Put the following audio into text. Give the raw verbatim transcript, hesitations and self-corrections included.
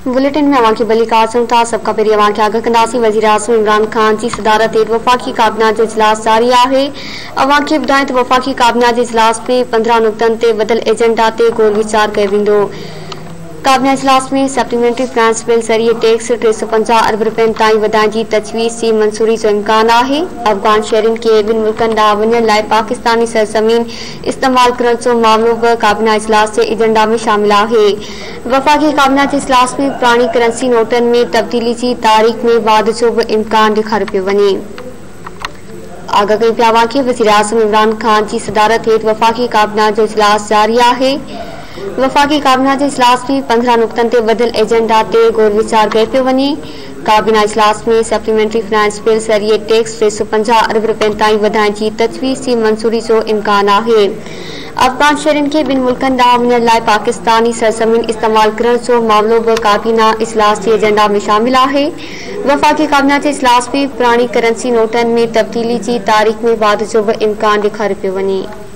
Bulletin में अवां खे बलिका था सबका पहिरीं अवां खे आगाह कंदासीं। वज़ीर आज़म इमरान ख़ान जी सदारत हेठि वफ़ाक़ी काबिना जो इजलास जारी आहे। अवां खे ॿुधायां त वफ़ाक़ी काबिना जे इजलास में पंद्रहं नुक़्तनि ते बदल एजेंडा ते गौर वीचार कयो वेंदो। काबिना इजलास में सप्लीमेंट्री फाइनेंस बिल ज़रिए टैक्स टे सौ पंजाह अरब रुपयनि ताईं वधाइण जी तजवीज़ जी मंज़ूरी जो इम्कान आहे। अफ़गान शहरियुनि खे ॿिनि मुल्कनि ॾांहुं वञण लाइ पाकिस्तानी सरज़मीन इस्तेमाल करण जो मामलो बि काबिना इजलास जे एजेंडा में शामिल आहे। वफ़ाक़ी काबिना जे इजलास में पुराणी करंसी नोटनि में तब्दीली जी तारीख़ में वाध जो बि इम्कान ॾेखारियो पियो वञे। आगाह कई पिया अवां खे वज़ीर आज़म इमरान ख़ान जी सदारत हेठि वफ़ाक़ी काबिना जो इजलास जारी आहे। वफ़ाक़ी काबिना जे इजलास में पंद्रहं नुक़्तनि ते बदल एजेंडा ते गौर वीचार कयो पियो वञे। काबिना इजलास में सप्लीमेंट्री फाइनेंस बिल ज़रिए टैक्स टे सौ पंजाह अरब रुपयनि ताईं वधाइण जी तजवीज़ जी मंज़ूरी जो इम्कान आहे। अफ़गान शहरियुनि खे ॿिनि मुल्कनि ॾांहुं वञण लाइ पाकिस्तानी सरज़मीन इस्तेमाल करण जो मामलो बि काबिना इजलास जे एजेंडा में शामिल आहे। वफ़ाक़ी काबिना जे इजलास में पुराणी करंसी नोटनि में तब्दीली जी तारीख़ में वाध जो बि इम्कान ॾेखारियो पियो वञे।